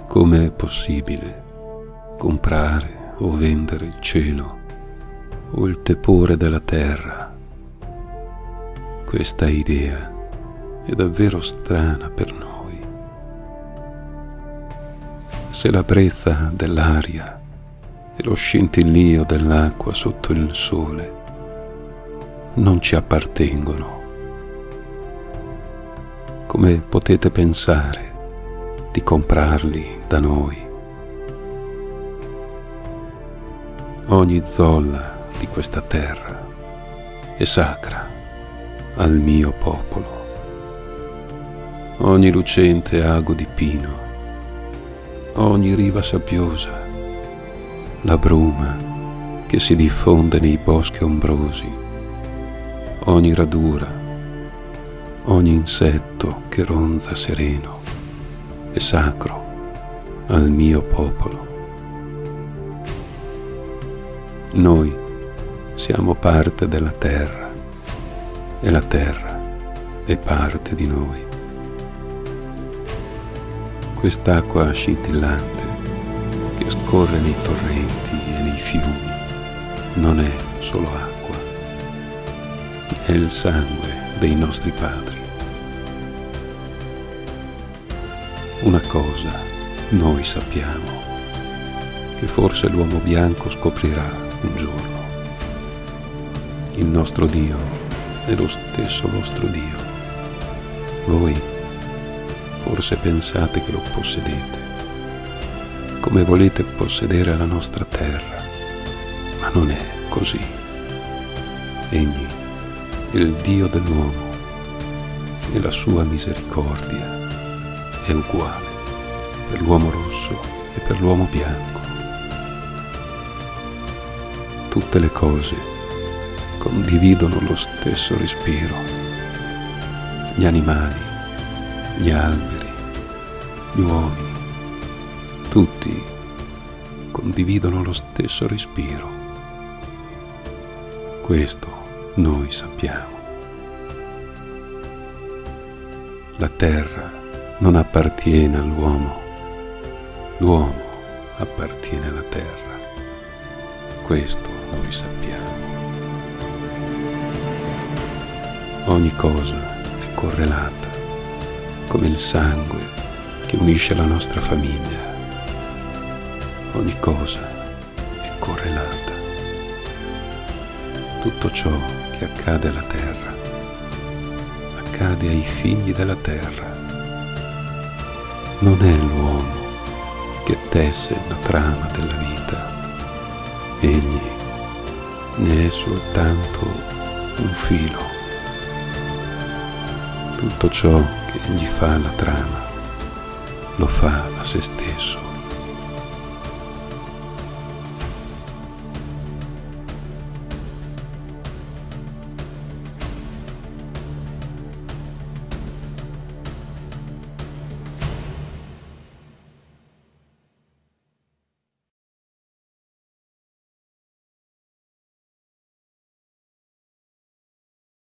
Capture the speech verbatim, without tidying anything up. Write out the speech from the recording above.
Come è possibile comprare o vendere il cielo o il tepore della terra? Questa idea è davvero strana per noi. Se la brezza dell'aria e lo scintillio dell'acqua sotto il sole non ci appartengono, come potete pensare di comprarli da noi? Ogni zolla di questa terra è sacra al mio popolo. Ogni lucente ago di pino, ogni riva sabbiosa, la bruma che si diffonde nei boschi ombrosi, ogni radura, ogni insetto che ronza sereno è sacro al mio popolo. Noi siamo parte della terra e la terra è parte di noi. Quest'acqua scintillante che scorre nei torrenti e nei fiumi non è solo acqua, è il sangue dei nostri padri. Una cosa noi sappiamo, che forse l'uomo bianco scoprirà un giorno. Il nostro Dio è lo stesso vostro Dio. Voi forse pensate che lo possedete, come volete possedere la nostra terra, ma non è così. Egli è il Dio dell'uomo e la sua misericordia è uguale per l'uomo rosso e per l'uomo bianco. Tutte le cose condividono lo stesso respiro. Gli animali, gli alberi, gli uomini, tutti condividono lo stesso respiro. Questo noi sappiamo. La terra non appartiene all'uomo, l'uomo appartiene alla terra. Questo noi sappiamo. Ogni cosa è correlata, come il sangue che unisce la nostra famiglia. Ogni cosa è correlata. Tutto ciò che accade alla terra accade ai figli della terra. Non è l'uomo che tesse la trama della vita, egli ne è soltanto un filo. Tutto ciò che egli fa alla trama lo fa a se stesso.